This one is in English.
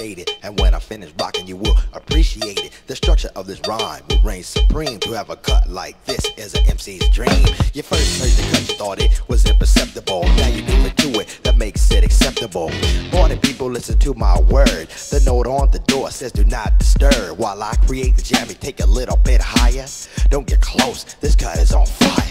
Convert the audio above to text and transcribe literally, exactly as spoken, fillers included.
stated, and when I finish rocking you will appreciate it. The structure of this rhyme will reign supreme. To have a cut like this is an M C's dream. You first heard the cut, you thought it was imperceptible. Now you do it to it, that makes it acceptable. Morning people, listen to my word. The note on the door says do not disturb. While I create the jam, you take a little bit higher. Don't get close, this cut is on fire.